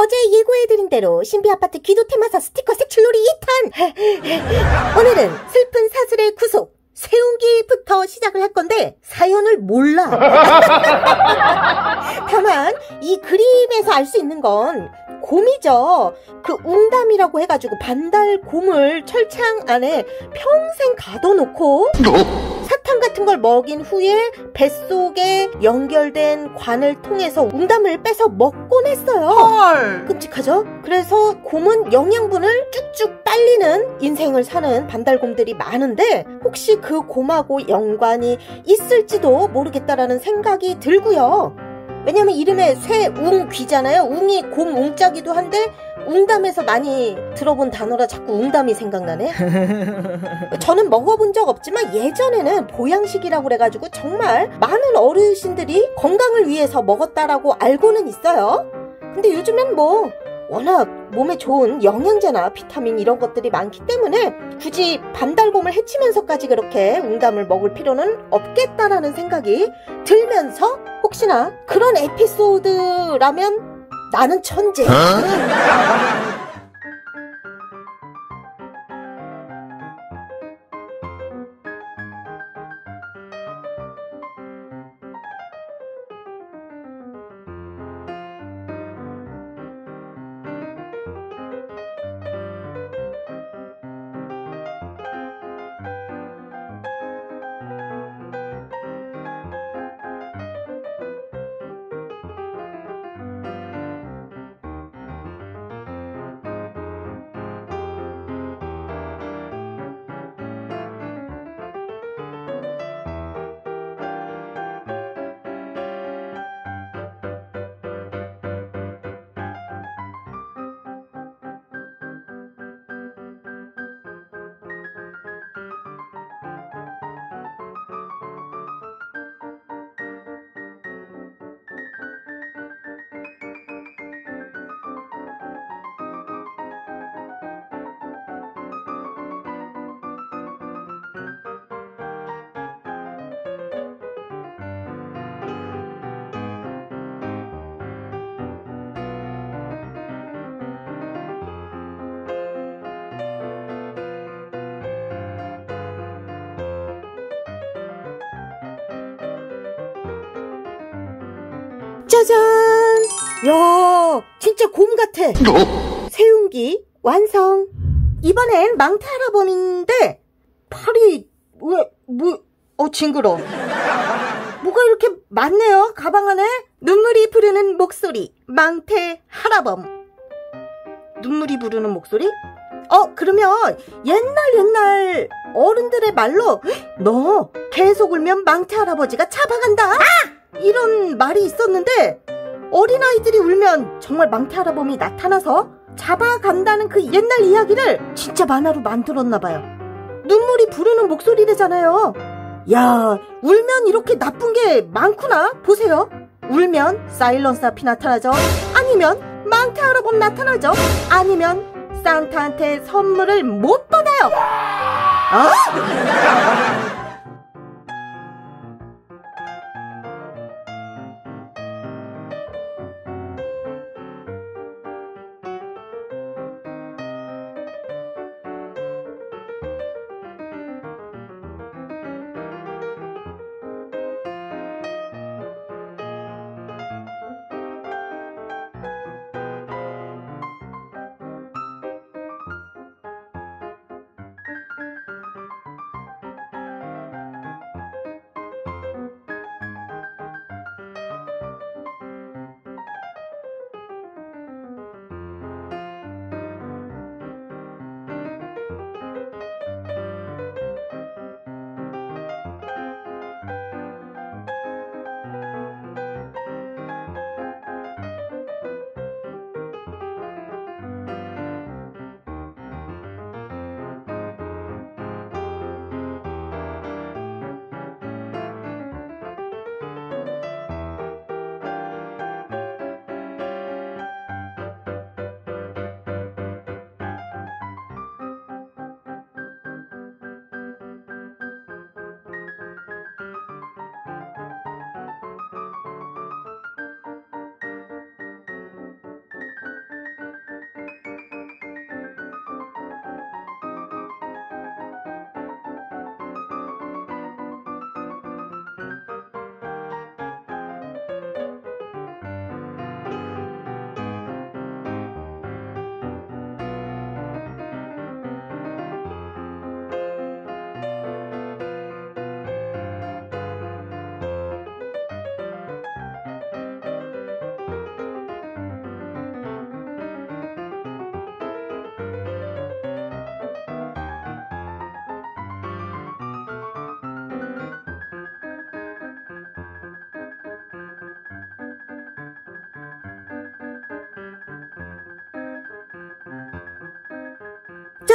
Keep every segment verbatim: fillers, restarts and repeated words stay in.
어제 예고해드린 대로 신비아파트 기도 테마사 스티커 색출놀이 이 탄! 오늘은 슬픈 사슬의 구속 세운기부터 시작을 할 건데 사연을 몰라. 다만 이 그림에서 알 수 있는 건 곰이죠. 그 웅담이라고 해가지고 반달곰을 철창 안에 평생 가둬놓고 사탕 같은 걸 먹인 후에 뱃속에 연결된 관을 통해서 웅담을 빼서 먹곤 했어요. 헐. 끔찍하죠? 그래서 곰은 영양분을 쭉쭉 빨리는 인생을 사는 반달곰들이 많은데 혹시 그 곰하고 연관이 있을지도 모르겠다라는 생각이 들고요. 왜냐면 이름에 쇠웅귀잖아요. 웅이 곰 웅자기도 한데 웅담에서 많이 들어본 단어라 자꾸 웅담이 생각나네. 저는 먹어본 적 없지만 예전에는 보양식이라고 그래가지고 정말 많은 어르신들이 건강을 위해서 먹었다라고 알고는 있어요. 근데 요즘엔 뭐 워낙 몸에 좋은 영양제나 비타민 이런 것들이 많기 때문에 굳이 반달곰을 해치면서까지 그렇게 웅담을 먹을 필요는 없겠다라는 생각이 들면서 혹시나 그런 에피소드라면 나는 천재. 짜잔! 야, 진짜 곰 같아. 세운기 완성. 이번엔 망태 할아버지인데 팔이 왜 뭐 어 징그러. 뭐가 이렇게 많네요. 가방 안에 눈물이 부르는 목소리 망태 할아범. 눈물이 부르는 목소리? 어 그러면 옛날 옛날 어른들의 말로 너 계속 울면 망태 할아버지가 잡아간다. 아! 이런 말이 있었는데 어린아이들이 울면 정말 망태 할아범이 나타나서 잡아간다는 그 옛날 이야기를 진짜 만화로 만들었나봐요. 눈물이 부르는 목소리래잖아요. 야, 울면 이렇게 나쁜 게 많구나. 보세요. 울면 사일런스 앞이 나타나죠. 아니면 망태 할아범 나타나죠. 아니면 산타한테 선물을 못 받아요. 어?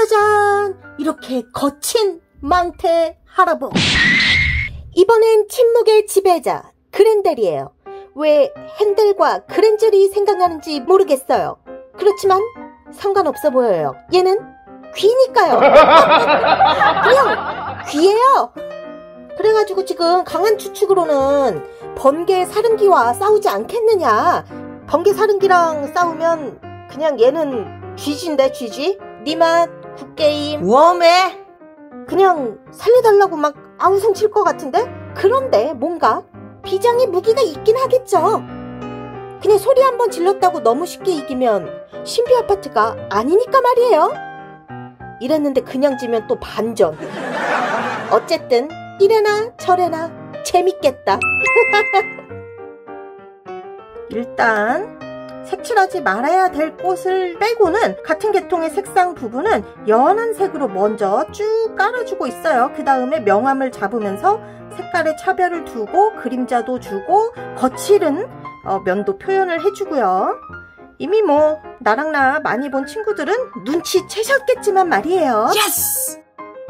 짜잔! 이렇게 거친 망태 할아버지. 이번엔 침묵의 지배자 그렌델이에요. 왜 핸델과 그렌젤이 생각나는지 모르겠어요. 그렇지만 상관없어 보여요. 얘는 귀니까요. 그냥 귀예요. 그래가지고 지금 강한 추측으로는 번개 사릉기와 싸우지 않겠느냐. 번개 사릉기랑 싸우면 그냥 얘는 쥐지인데 쥐지? 니맛 굿게임 웜해. 그냥 살려달라고 막 아우성 칠 것 같은데? 그런데 뭔가 비장의 무기가 있긴 하겠죠. 그냥 소리 한번 질렀다고 너무 쉽게 이기면 신비 아파트가 아니니까 말이에요. 이랬는데 그냥 지면 또 반전. 어쨌든 이래나 저래나 재밌겠다. 일단 색칠하지 말아야 될 꽃을 빼고는 같은 계통의 색상 부분은 연한 색으로 먼저 쭉 깔아주고 있어요. 그 다음에 명암을 잡으면서 색깔의 차별을 두고 그림자도 주고 거칠은 어, 면도 표현을 해주고요. 이미 뭐 나랑 나 많이 본 친구들은 눈치채셨겠지만 말이에요. 예스!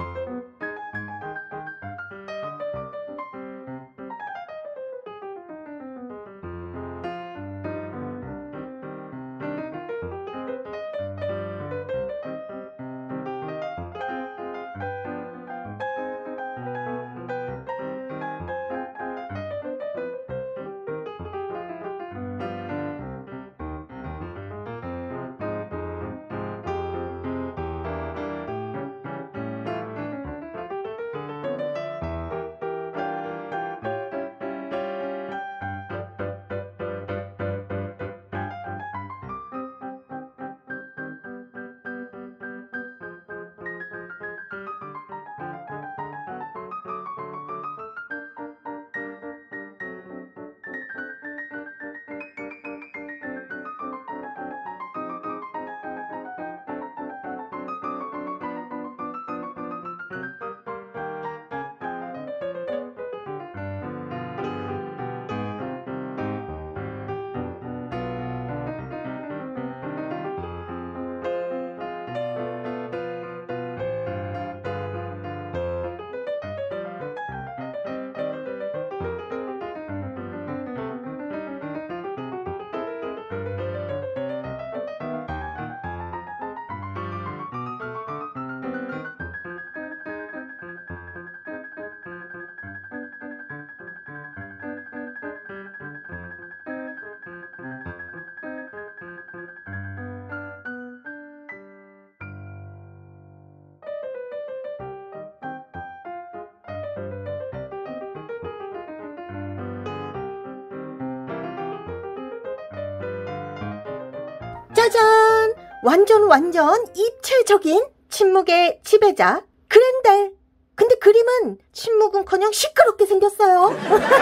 짜잔! 완전 완전 입체적인 침묵의 지배자 그렌델. 근데 그림은 침묵은커녕 시끄럽게 생겼어요.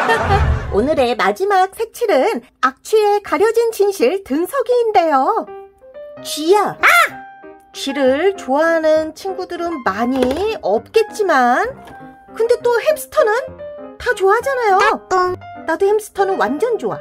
오늘의 마지막 색칠은 악취에 가려진 진실 등석이인데요. 쥐야. 아! 쥐를 좋아하는 친구들은 많이 없겠지만 근데 또 햄스터는 다 좋아하잖아요. 나도 햄스터는 완전 좋아.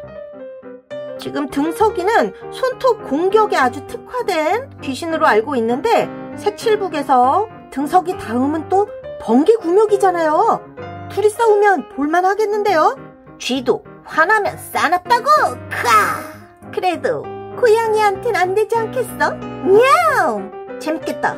지금 등석이는 손톱 공격에 아주 특화된 귀신으로 알고 있는데 색칠북에서 등석이 다음은 또 번개 구명이잖아요. 둘이 싸우면 볼만하겠는데요. 쥐도 화나면 싸납다고. 크아! 그래도 고양이한텐 안 되지 않겠어? 냐우! 재밌겠다.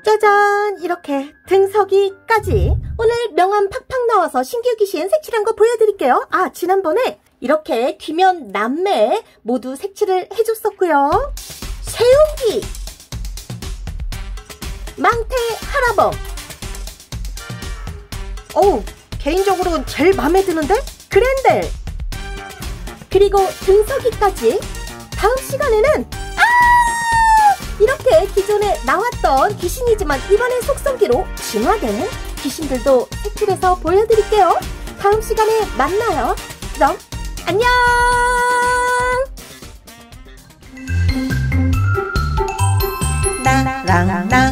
짜잔! 이렇게 등석이까지 오늘 명함 팍팍 나와서 신규 귀신 색칠한 거 보여드릴게요. 아, 지난번에 이렇게 귀면 남매 모두 색칠을 해줬었고요. 세운기, 망태 하라범. 어우, 개인적으로 제일 마음에 드는데? 그랜델. 그리고 등석이까지. 다음 시간에는 이렇게 기존에 나왔던 귀신이지만 이번엔 속성기로 진화되는 귀신들도 색칠해서 보여드릴게요. 다음 시간에 만나요. 그럼 안녕. 나랑 나